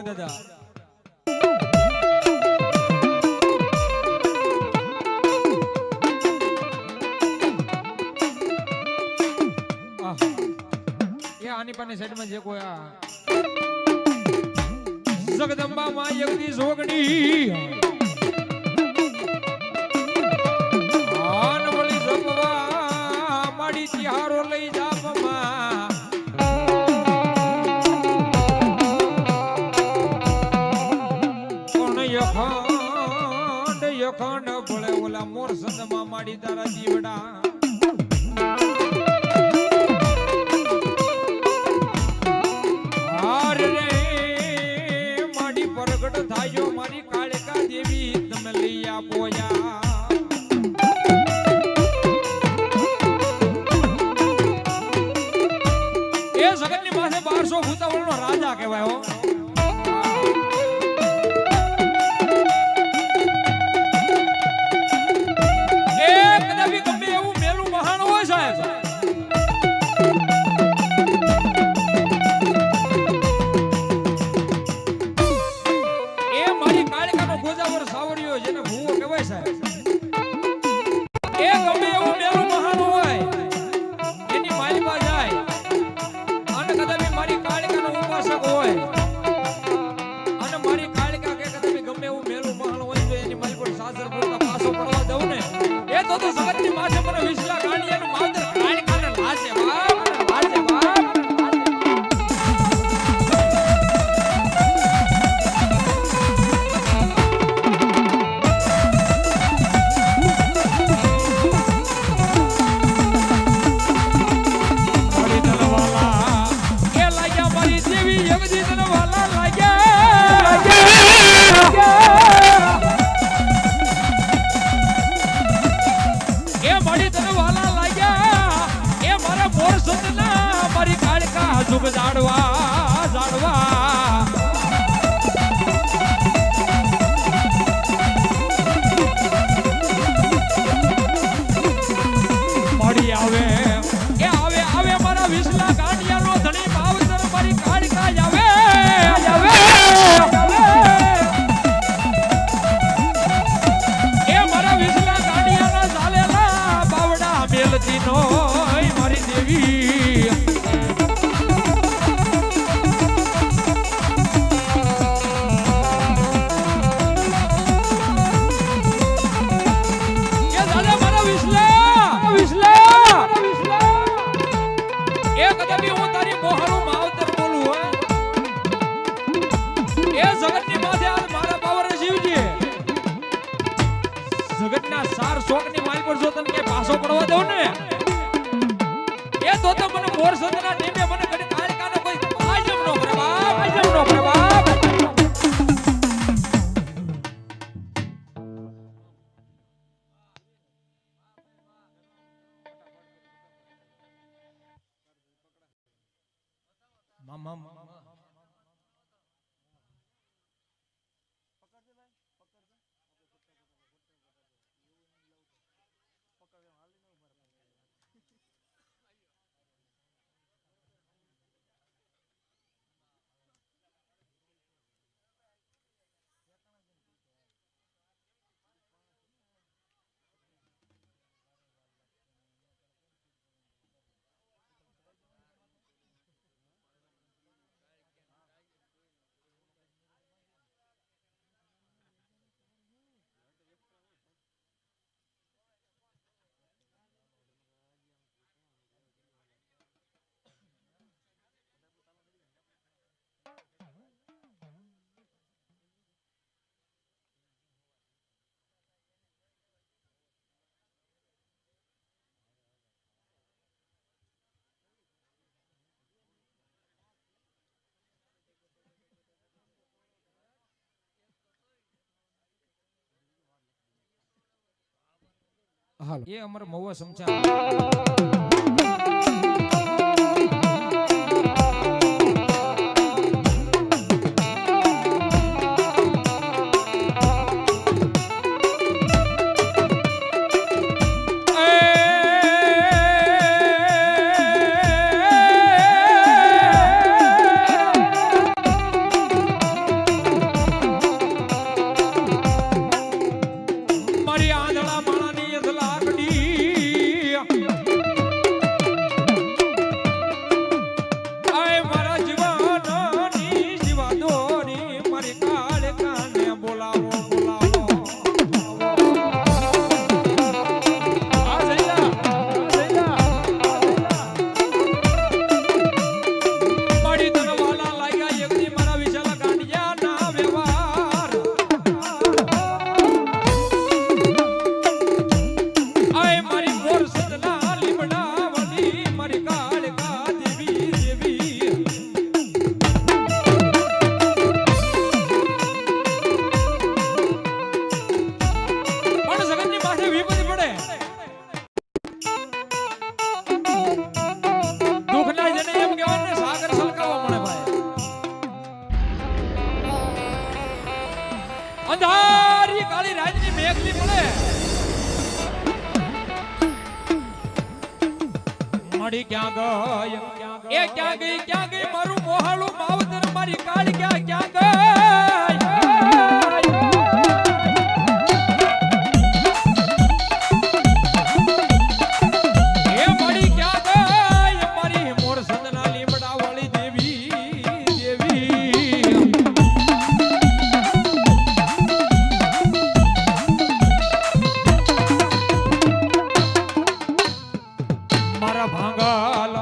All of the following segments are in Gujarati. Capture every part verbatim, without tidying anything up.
દાદા આની પાની સાઈડમાં જે કોઈ આ જગદંબા માં યગદી જોગણી આન વળી જપવા માડી તિહારો લઈ જાપમાં કોણ યખંડ યખંડ ભળે ઓલા મોર સંદમાં માડી તારા જીવડા થાયો મારી કાળકા દેવી તમે લઈ આપો યા એ જગતની માથે બારસો ભૂતાવળનો રાજા કહેવાય હો એ કદાપી ગમે એવું મેલું મહાન હોય સાહેબ જેને ભૂવો કહેવાય સાહેબ એ ગમે એવું મેલું મહાન હોય એની માલિકા જાય અને કદાપી મારી કાળિકાનો ઉપાસક હોય અને મારી કાળિકા કે કદાપી ગમે એવું મેલું મહાન હોય તો એની માલિક પર સાસર પૂરતા પાછો પડવા દઉં ને એ તો તો જગતની માથે મને વિસલા ગાંડિયાનું માવતર કાળિકાને લાજે બાપ લાજે બાપ સુખ જાડવા જાડવા મળી આવે એ આવે આવે મારા વિસલા ગાંડિયાનો ધણી માવતર મારી કાળકા આવે આવે એ મારા વિસલા ગાંડિયાના ચાલેલા બાવડા મેલતી નો મારી દેવી જગતના સાર શોકની માલ પર જો તને કે પાછો પડવા દઉં ને એ તો તો મને મોર સંતના નેમે મને કદી કાળકાનો કોઈ આજમ નો પ્રભાવ આજમ નો પ્રભાવ મામા હાલ એ અમાર મવા સમજા મળી ક્યાં ગઈ એ ક્યાં ગઈ ક્યાં ગઈ મારું મોહાળું માવતર મારી કાળ ક્યાં ક્યાં ગઈ એ મળી ક્યાં ગઈ મારી મોર સંદના લીમડા વાળી દેવી દેવી મારા ભાંગલ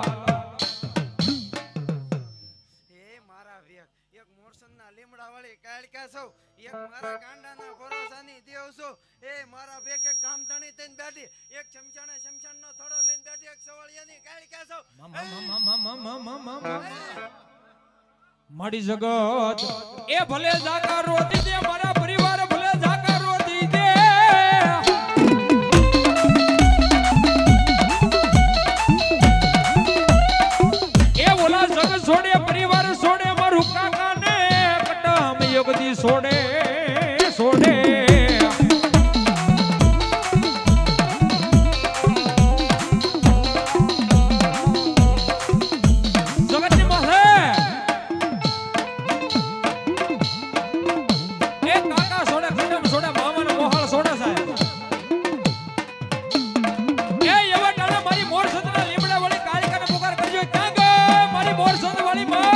લીમડા વાળી કાળકા છો એક મારા ગાંડાના ભરોસાની દેવ છો એ મારા બે કે ગામ ધણી તઈને બેઠી એક ચમચાણે ચમચાણનો થોડો લઈને બેઠી એક સવાળિયાની કાળકા છો મારી જગત એ ભલે જાકા રોતી દે મારા પરિવાર ભલે જાકા રોતી દે એ ઓલા જગ છોડે પરિવાર છોડે મારું કાકા ને કટમ યોગદી છોડે છોડે જગતની માથે એ કાકા છોડે કટમ છોડે મામાને મોહાળ છોડે સાહેબ એ એવા ટાણે મારી મોર સતના લીમડા વાળી કાળિકાને પુકાર કરજો ક્યાં ગઈ મારી મોર સત વાળી માં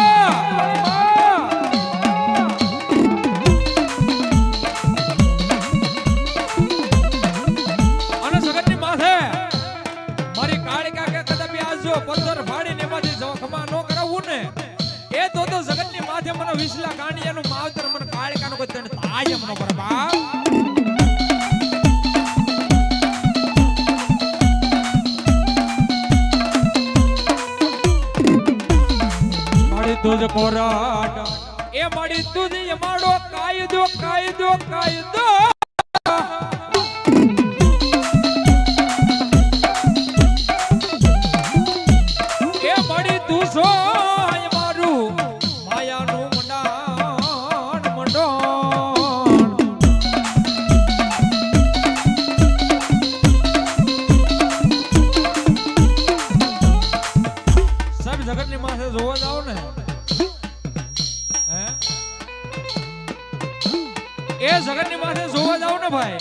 પથ્થર ફાડીને એમાંથી જખમા નો કરાવવું ને એ તો તો જગતની માથે મને વિસલા ગાંડિયાનું માવતર મને કાળકાનો કોઈ તને તાય મનો પર બાપ માડી તુજ કોરાટ એ માડી તુજ માડો કાયદો કાયદો કાયદો જગતની માથે જોવા જાવ ને હે એ જગતની માથે જોવા જાવ ને ભાઈ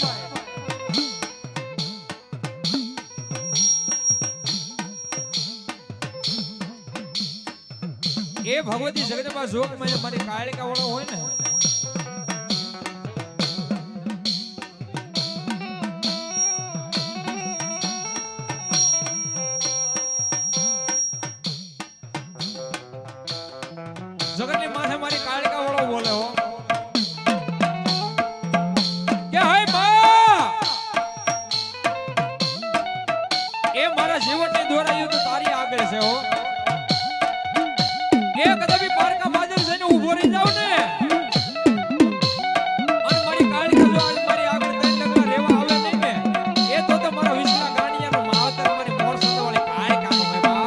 એ ભગવતી જગતની પાસે જોગ મારી કાળિકા વાળો હોય ને જગતની માથે મારી કાળિકા વાળો બોલે હો કે હાય બા એ મારા જીવનની દોરાયું તો તારી આગળ છે હો એ કદાપી પારકા બાજર જઈને ઊભો રહી જાવ ને અને મારી કાળિકા જો આજ મારી આગળ તઈ લગા રેવા આવે નહીં ને એ તો તો મારા વિસલા ગાંડિયાનો માવતર મારી મોર સંત વાળી કાળિકાનો હે બા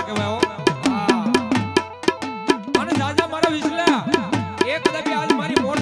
મારા વિસલા એક કદાચ આજ મારી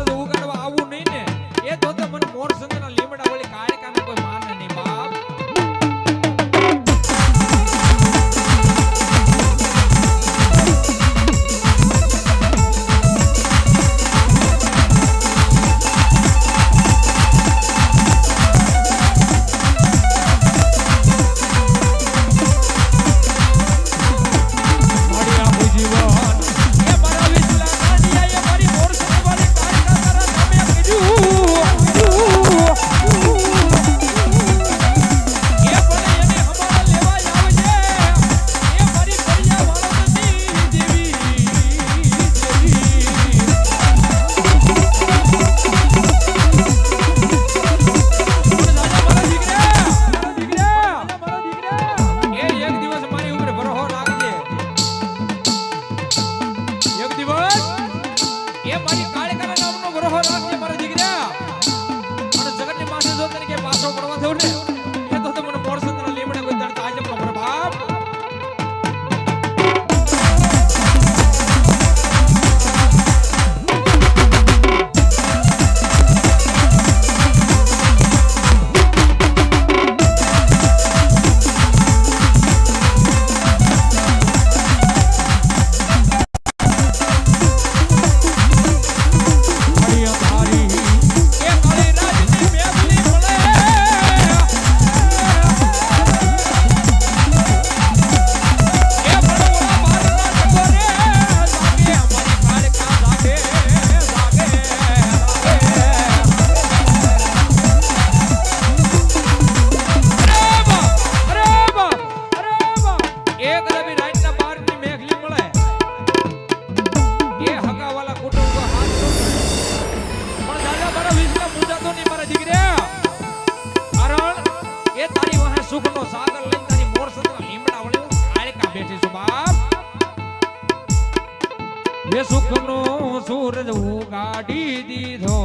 સૂરજ ઉગાડવા આવું નહીં ને એ તો તો મને મોર સંગના લીમડા વાળી કાળકાને કોઈ માને નહીં બાપ. સુખનો સૂરજ ઉગાડી દીધો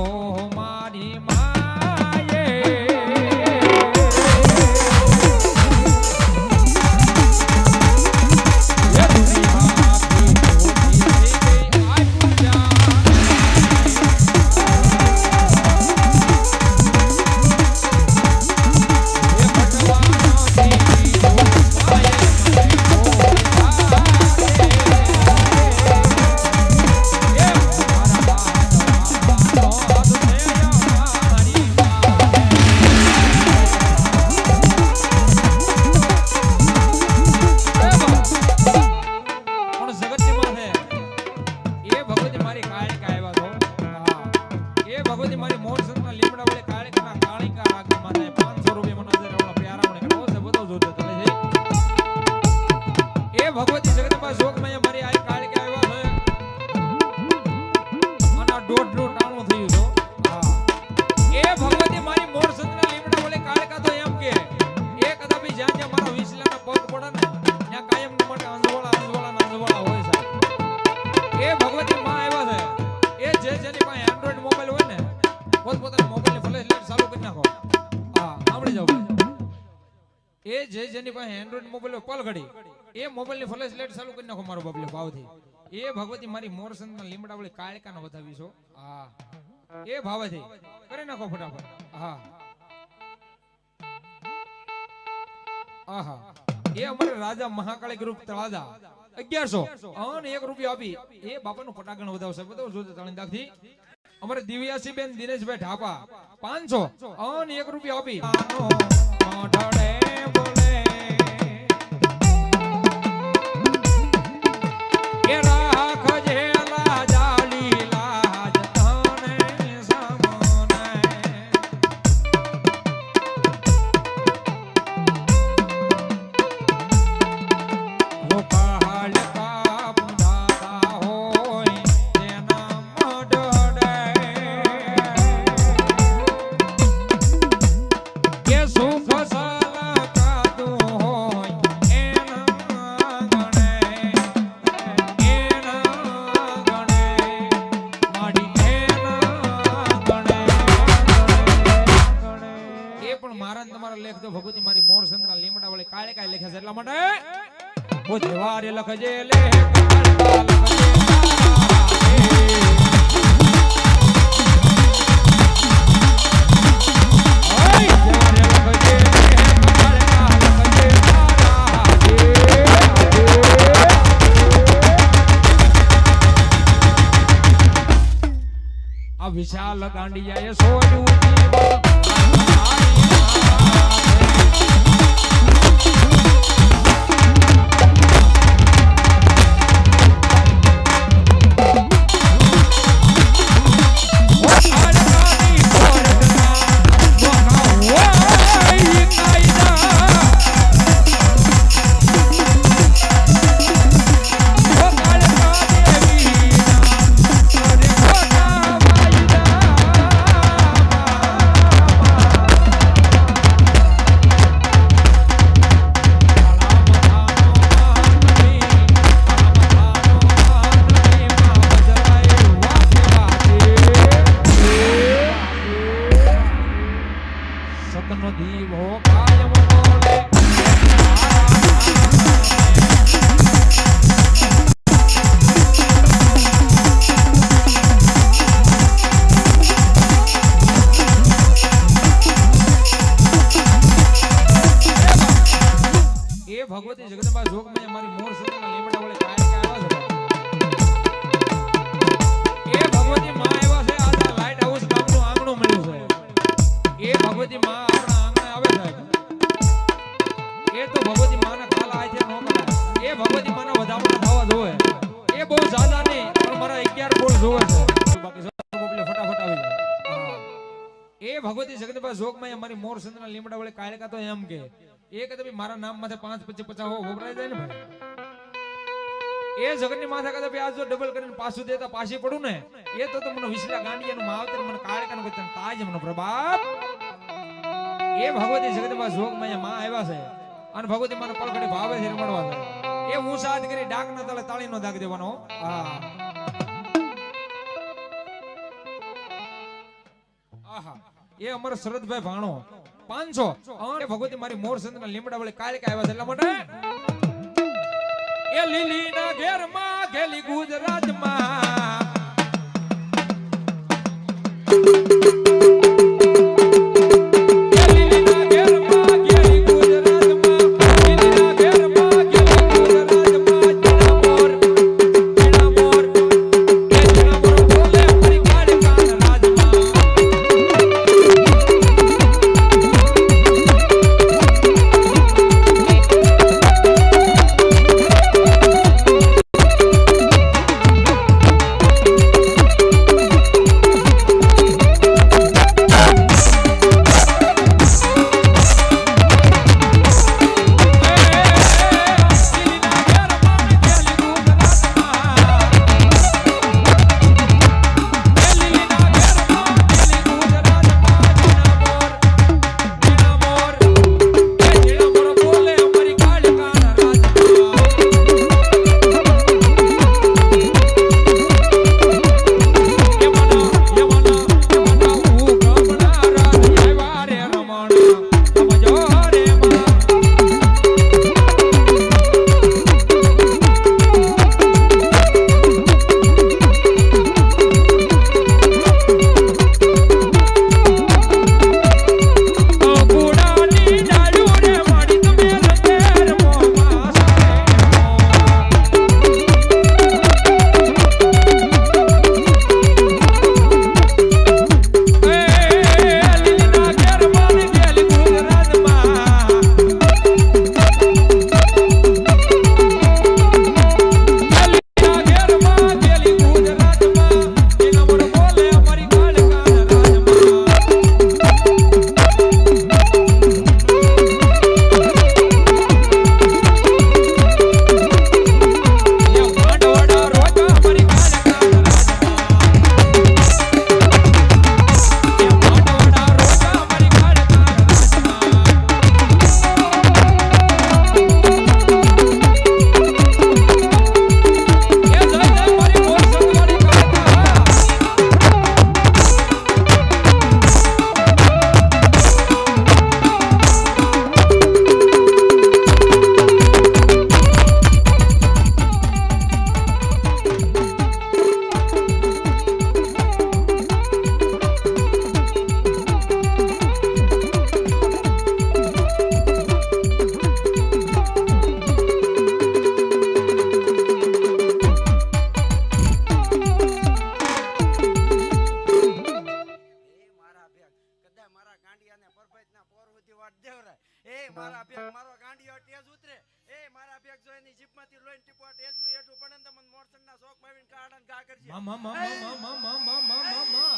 મારી માએ. એ જે જેની પાસે એન્ડ્રોઇડ મોબાઈલ પલ ઘડી એ મોબાઈલ ની ફ્લેશ લાઈટ ચાલુ કરી નાખો મારો બાબલે ભાવથી. એ ભગવતી મારી મોરસંગના લીમડા વાળી કાળકાનો વધાવીશો. હા એ ભાવથી કરી નાખો ફટાફટ. હા આહા એ અમારે રાજા મહાકાળી ગ્રુપ તળાજા અગિયારસો અને એક રૂપિયા આપી એ બાપાનું ફટાકણ વધાવશે. બધું જોતે તાળી દાખથી અમારે દિવ્યાસી બેન દિનેશભાઈ ઢાપા પાંચસો અને એક રૂપિયા આપી ઢળે બોલે એ રાખજે લાજા લીલા જતને સામને ઓ પહાડ કા પુંડાતા હોય તેના મઢડે કે સુખ ભગવતી મારી મોર સંદ્રા લીમડા વાળી કાળે કાય લખે છે એટલા માટે બુધવારે લખજે લે કાળકા લખજે ચાલ ગાંડિયા એ સોયું જીવન ભગવતી જગદંબા જોગમાં મારી મોર સદના લીમડા વડે કાય કે આવ્યા છે એ ભગવતી માં આવ્યા છે આ લાઈટ હાઉસ ગામનું આંગણું મળ્યું છે એ ભગવતી માં આપણા આંગણે આવે છે એ તો ભગવતી માના કાલા આથે નો કરાય એ ભગવતી માના વધામણા થવા જોવે એ બહુ જાજા નહીં પણ મારા અગિયાર બોલ જોવે છે બાકી સબ મોકલે ફટાફટ આવી જાય એ ભગવતી જગદંબા જોગમાં મારી મોર સદના લીમડા વડે કાયકા તો એમ કે એ કે તમે મારા નામ માથે પાંચ પચીસ પચાસ હો વપરાય જાય ને ભાઈ એ જગતની માથે કદા ભાઈ આજ જો ડબલ કરીને પાછું દેતા પાછી પડું ને એ તો મને વિસલા ગાંડિયાનું માવતર મને કાળકાનું કોઈ તાજ મને પ્રભાત એ ભગવતી જગદંબા જોગમાં માં આવ્યા છે અને ભગવતી મને પલખડે ભાવે છે રમડવા છે એ હું સાથ કરી ડાક ના તળે તાળી નો દાગ દેવાનો હા આહા એ અમર શરદભાઈ ભાણો પાંચસો અને ભગવતી મારી મોર સંતના લીમડા વડે કાળકા આવ્યા છે એટલા માટે એ લીલી ના ઘેર માં ગેલી ગુજરાત માં સુધી વાટ દેવરાય. એ મારા ભેગ મારો ગાંડિયો ટેજ ઉતરે. એ મારા ભેગ જો એની જીભમાંથી લોહીન ટીપો ટેજનું હેઠું પડે ને તો મને મોરસનના શોખ માવીને કાઢાને ઘા કરજે. મા મા મા મા મા મા મા મા મા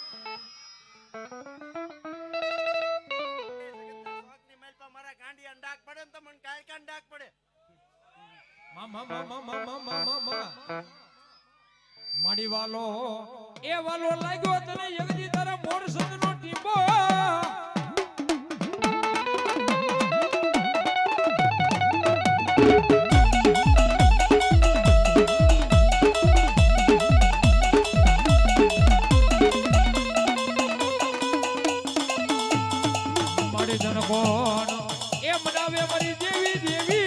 શોખની મેલ પર મારા ગાંડિયાને ડાક પડે ને તો મને કાયકાને ડાક પડે. મા મા મા મા મા મા મા મા મા માડી વાલો એ વાલો લાગ્યો તને યગજી તારા મોર સંતનો ટીંબો માડી જન કોણ એ મનાવે મારી દેવી દેવી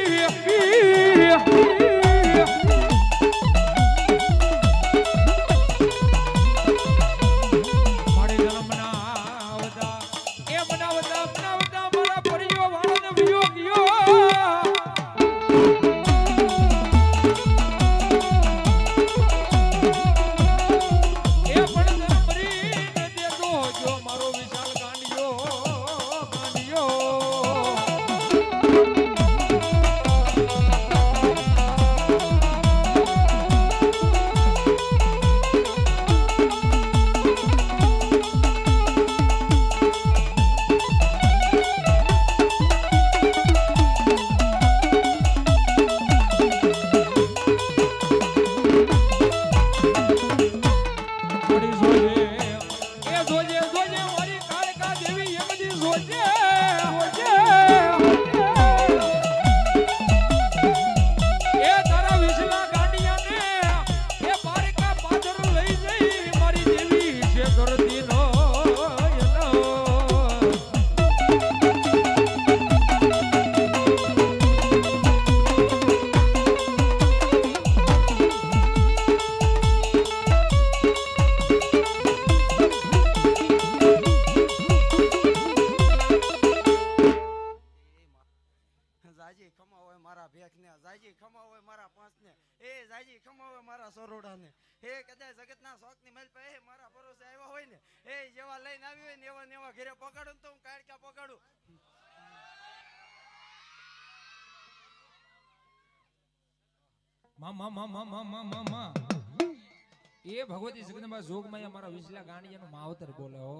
એ ભગવતી જગદંબા જોગમાં મારા વિસલા ગાંડિયાનો માવતર બોલે હો.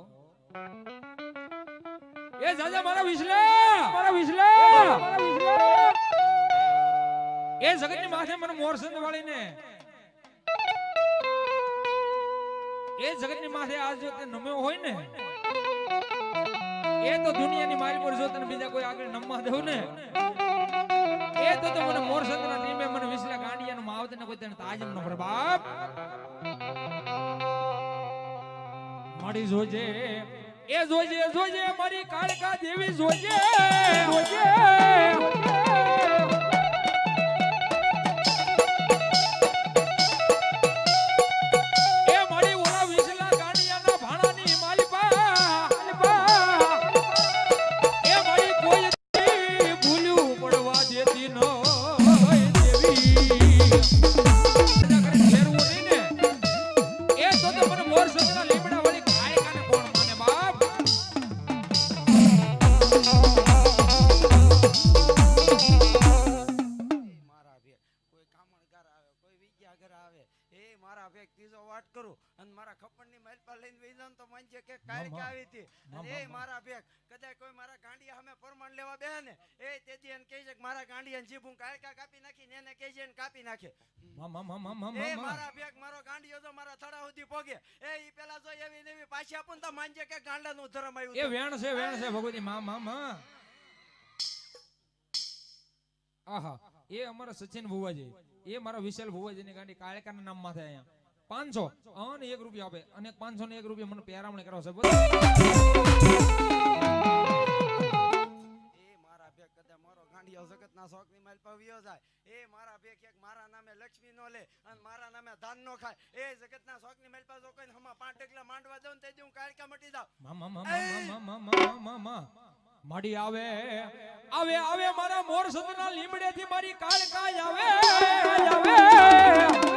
એ જાજા મારા વિસલા મારા વિસલા એ જગતની માથે મને મોરસંદ વાળીને એ જગતની માથે આજ જો તે નમ્યો હોય ને એ તો દુનિયાની મારી પર જો તને બીજા કોઈ આગળ નમવા દેવું ને એ તો તો મને મોરસંદના ટીમે મને વિસલા ગાંડિયાનો માવતર ને કોઈ તને તાજમ ન પર બાપ મારી જોજે એ જોજે જોજે મારી કાળકા દેવી જોજે જોજે એ મારી ઓલા વિસલા ગાંડિયાના ભાણાની માલિપા એ મારી કોઈ ભૂલ્યું પડવા દેતી ન સચિન ભુવાજી એ મારા વિશાલ ભુવાજી ની ગાડી કાળકા ના નામ માં થાય અહીંયા પાંચસો અને એક રૂપિયા આપે અને પાંચસો ને એક રૂપિયા મને પેરામણી કરાવશે જગત ના શોખ ની માલ પવ્યો જાય એ મારા ભેખ એક મારા નામે લક્ષ્મી નો લે અને મારા નામે ધાન નો ખાય એ જગત ના શોખ ની માલ પાસે કોઈ હમા પાંચ ઢગલા માંડવા દઉં તે હું કાળકા મટી જાવ મામા મામા મામા મામા માડી આવે આવે આવે મારા મોર સદના લીમડે થી મારી કાળકા આવે આવે